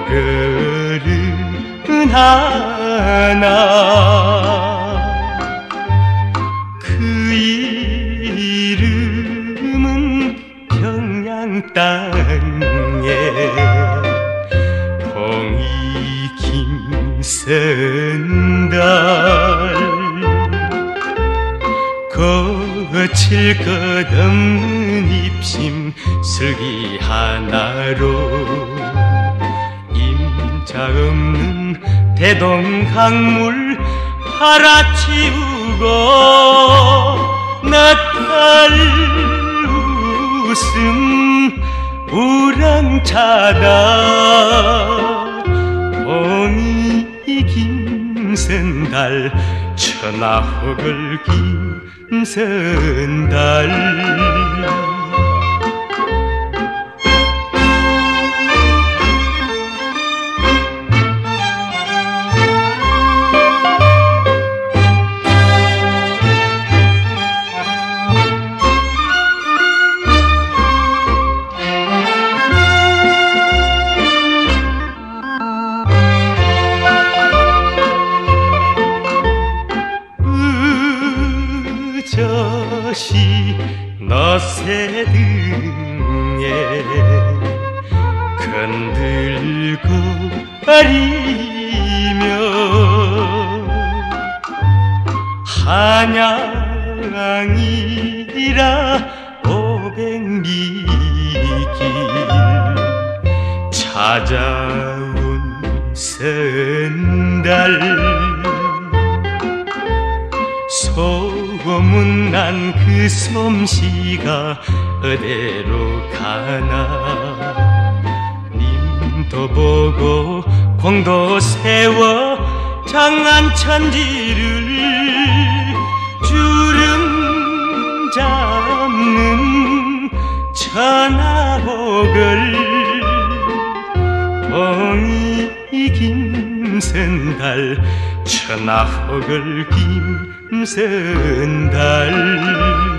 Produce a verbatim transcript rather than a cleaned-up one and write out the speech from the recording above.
호걸은 하나 그 이름은 평양 땅에 봉이 김선달 거칠 것 없는 입심 슬기 하나로 임자 없는 대동강물 팔아치우고 나탈 웃음 우렁차다 봉이 김선달 천하호걸 김선달 저시 너새 등에 건들고 아리며 한양이라 오백리길 찾아온 선달 소문난 그 솜씨가 어디로 가나 님도 보고 공도 세워 장안천지를 주름 잡는 천하호걸 봉이 김선달 천하호걸 김선달